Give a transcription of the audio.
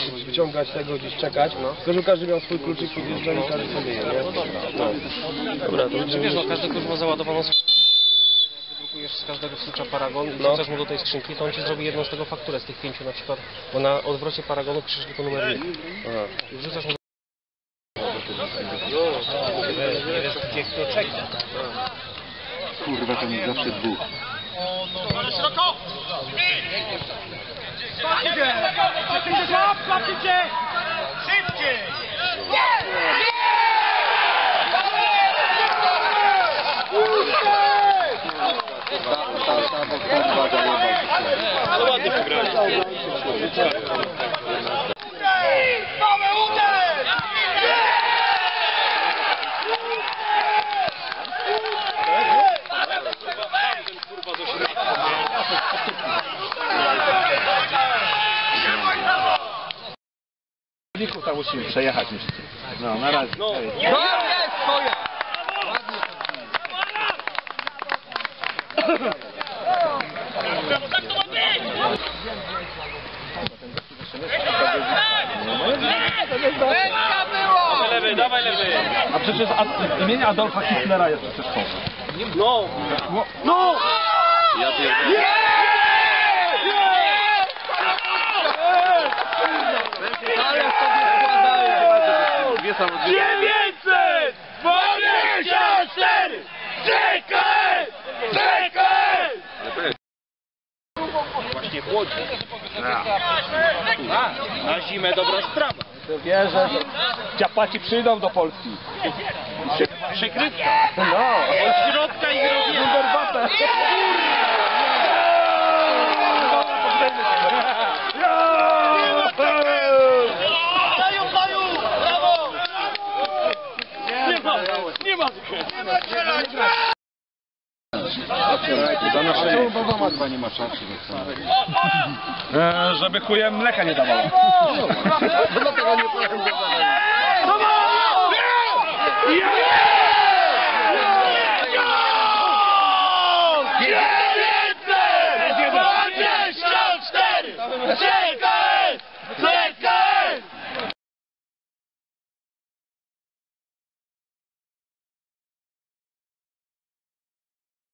wyciągać tego, gdzieś czekać, tylko że każdy miał swój kluczyk, podjeżdża i każdy sobie je, nie? Dobra, to Wiesz, no każdy klucz ma załadowaną skrzynkę. Wydrukujesz z każdego klucza paragon i wrzucasz mu do tej skrzynki, to on ci zrobi jedną z tego fakturę, z tych 5 na przykład, bo na odwrocie paragonu piszesz tylko numer linku. I wrzucasz mu... Nie wiesz, gdzie kto czeka. Kurwa, to nie zawsze dwóch. Szybciej! Ale ładnie wygrali. Mamy uderz! Tam musimy przejechać jeszcze. No, na razie. No jest twoje! Dawaj lewy, dawaj lewy! A przecież imienia Adolfa Hitlera jest przecież to. No! No! Ja pierdolę. Ale sobie składają! 924! Czekaj! Czekaj! Właśnie chłodzi. Na zimę dobra sprawa. Wierzę, że ciapaci przyjdą do Polski. Przykrywka. No! Od środka i zrobię. Wunderwaffe! Paju, paju! Brawo! Nie ma strzelać! Czemu baba chyba nie ma szansy? Żeby chujem mleka nie dawała. Dlatego nie powiem, że Czekaj!